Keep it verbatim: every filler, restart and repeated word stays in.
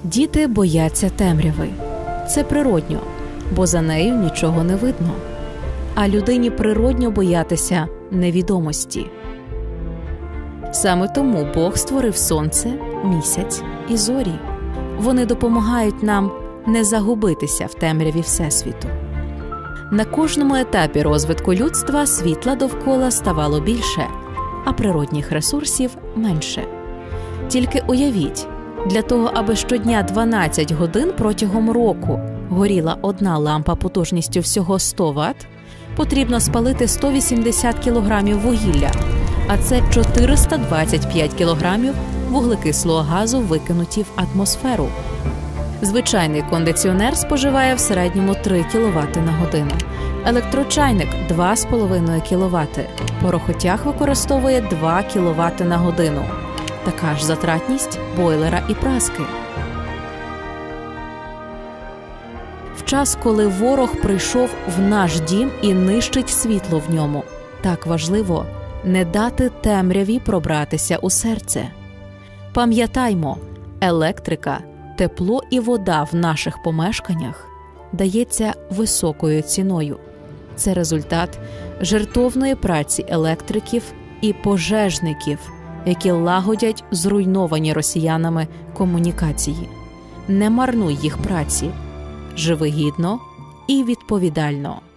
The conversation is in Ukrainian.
Діти бояться темряви. Це природньо, бо за нею нічого не видно. А людині природньо боятися невідомості. Саме тому Бог створив сонце, місяць і зорі. Вони допомагають нам не загубитися в темряві Всесвіту. На кожному етапі розвитку людства світла довкола ставало більше, а природних ресурсів – менше. Тільки уявіть, для того, аби щодня дванадцять годин протягом року горіла одна лампа потужністю всього сто ватт, потрібно спалити сто вісімдесят кілограмів вугілля, а це чотириста двадцять п'ять кілограмів вуглекислого газу, викинуті в атмосферу. Звичайний кондиціонер споживає в середньому три кіловати на годину, електрочайник – два з половиною кіловати, порохотяг використовує два кіловати на годину. Така ж затратність бойлера і праски. В час, коли ворог прийшов в наш дім і нищить світло в ньому, так важливо не дати темряві пробратися у серце. Пам'ятаймо, електрика, тепло і вода в наших помешканнях дається високою ціною. Це результат жертовної праці електриків і пожежників, які лагодять зруйновані росіянами комунікації. Не марнуй їх праці. Живи гідно і відповідально.